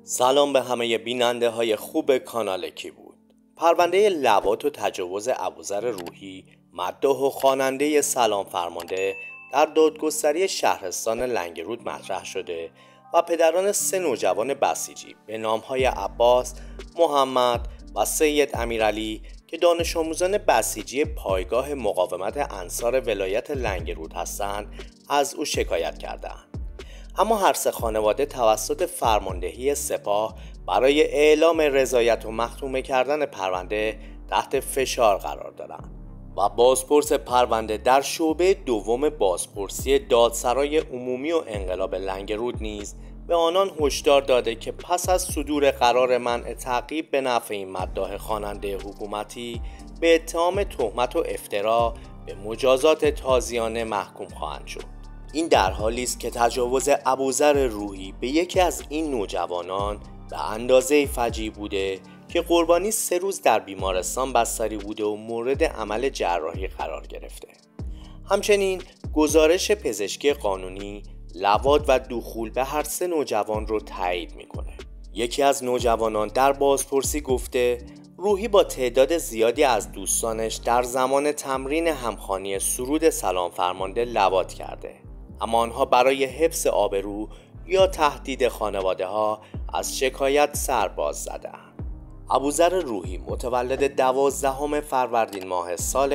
سلام به همه بیننده های خوب کانال کی بود. پرونده لواط و تجاوز ابوذر روحی، مداح و خواننده سلام فرمانده در دادگستری شهرستان لنگرود مطرح شده و پدران 3 نوجوان بسیجی به نامهای عباس، محمد و سید امیرعلی که دانش آموزان بسیجی پایگاه مقاومت انصار ولایت لنگرود هستند از او شکایت کردند. اما هر 3 خانواده توسط فرماندهی سپاه برای اعلام رضایت و مختومه کردن پرونده تحت فشار قرار دارند و بازپرس پرونده در شعبه دوم بازپرسی دادسرای عمومی و انقلاب لنگرود نیز به آنان هشدار داده که پس از صدور قرار منع تعقیب به نفع این مداح خواننده حکومتی به اتهام تهمت و افترا به مجازات تازیانه محکوم خواهند شد. این در حالی است که تجاوز ابوذر روحی به یکی از این نوجوانان به اندازه فجیع بوده که قربانی 3 روز در بیمارستان بستری بوده و مورد عمل جراحی قرار گرفته. همچنین گزارش پزشکی قانونی لواط و دخول به هر 3 نوجوان رو تایید میکنه. یکی از نوجوانان در بازپرسی گفته روحی با تعداد زیادی از دوستانش در زمان تمرین همخوانی سرود سلام فرمانده لواط کرده، اما آنها برای حفظ آبرو یا تهدید خانواده ها از شکایت سر باز زدند. ابوذر روحی متولد 12 فروردین ماه سال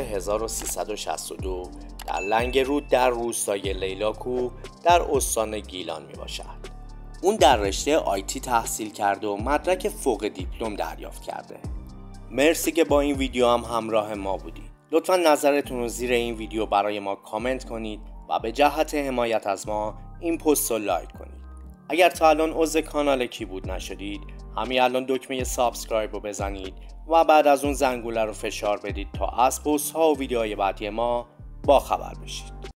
1362 در لنگرود در روستای لیلاکو در استان گیلان می باشد. اون در رشته آیتی تحصیل کرده و مدرک فوق دیپلم دریافت کرده. مرسی که با این ویدیو هم همراه ما بودید. لطفا نظرتون رو زیر این ویدیو برای ما کامنت کنید و به جهت حمایت از ما این پست رو لایک کنید. اگر تا الان عضو کانال کی بود نشدید، همین الان دکمه سابسکرایب رو بزنید و بعد از اون زنگوله رو فشار بدید تا از پست ها و ویدیوهای بعدی ما با خبر بشید.